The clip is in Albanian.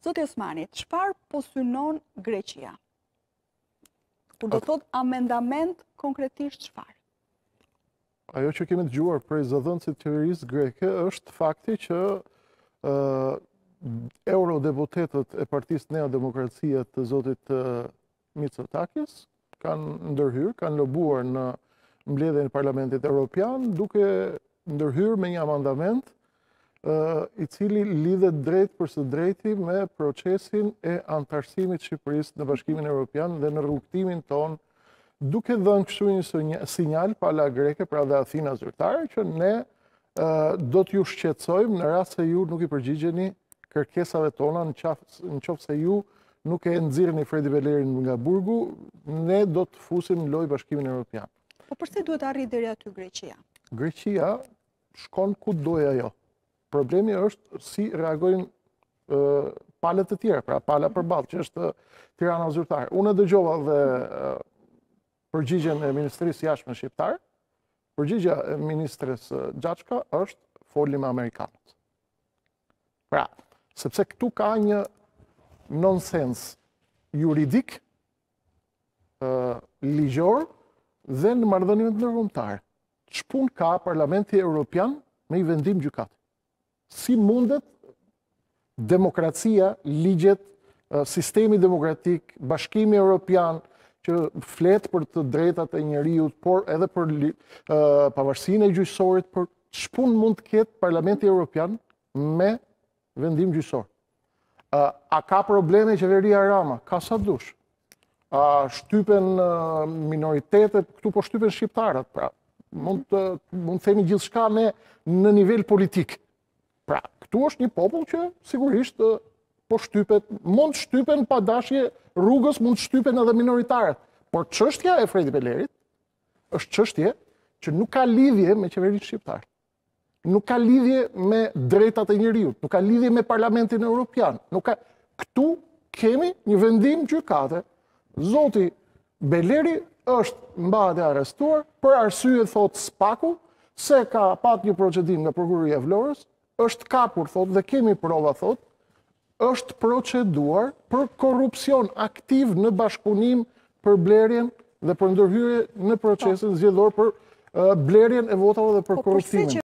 Zoti Osmani, çfarë po synon Greqia? Kur do thot amendament, konkretisht çfarë? Ajo që kemi dëgjuar prej zëdhënësit të qeverisë greke është fakti që eurodeputetët e Partisë Neodemokracia të zotit Mitsotakis kanë ndërhyrë, kanë lobuar në mbledhjen e Parlamentit Evropian duke ndërhyrë me një amandament i cili lidhet drejt për së drejti me procesin e antarësimit të Shqipërisë në Bashkimin Evropian dhe në rrugtimin ton, duke dhënë kështu një sinjal pala greke, pra dhe Athina zyrtare, që ne do t'ju shqetësojmë në rast se ju nuk i përgjigjeni kërkesave tona, në qoftë se ju nuk e nxirrni Fredi Belerin nga burgu, ne do të fusim në lojë Bashkimin Evropian. Po përse duhet arrit deri aty Greqia? Greqia shkon ku doja ajo. Problemi është si reagojnë palët të tjera, pra pala përballë, që është Tirana zyrtare. Unë dëgjova dhe përgjigjen e Ministrisë Jashtme shqiptare. Përgjigja e ministres Gjaçka është foli me amerikanët. Pra, sepse këtu ka një nonsens juridik, ligjor dhe në marrëdhëniet ndërkombëtare. Ç'punë ka Parlamenti Evropian me i vendim gjykate? Si mundet demokracia, ligjet, sistemi demokratik, Bashkimi Evropian, që flet për të drejtat e njeriut, por edhe për pavarësinë e gjyqësorit, për ç'punë mund të ketë Parlamenti Evropian me vendim gjyqësor? A ka probleme qeveria Rama? Ka sa dush. A shtypen minoritetet, këtu po shtypen shqiptarët, pra mund të themi gjithçka ne në nivel politik. Pra, këtu është një popull që sigurisht po shtypet, mund shtypen pa dashje rrugës, mund shtypen edhe minoritarët. Por çështja e Fredi Belerit është çështje që nuk ka lidhje me qeverinë shqiptare. Nuk ka lidhje me drejtat e njeriut, nuk ka lidhje me Parlamentin Evropian. Këtu kemi një vendim gjykate. Zoti Beleri është mbahet e arrestuar për arsye, thot Spaku, se ka pat një procedim nga prokuroria e Vlorës, është kapur, thot, dhe kemi prova, thot, është proceduar për korrupsion aktiv në bashkëpunim për blerjen dhe për ndërhyrje në procesin zgjedhor për blerjen e votave dhe për korruptimin.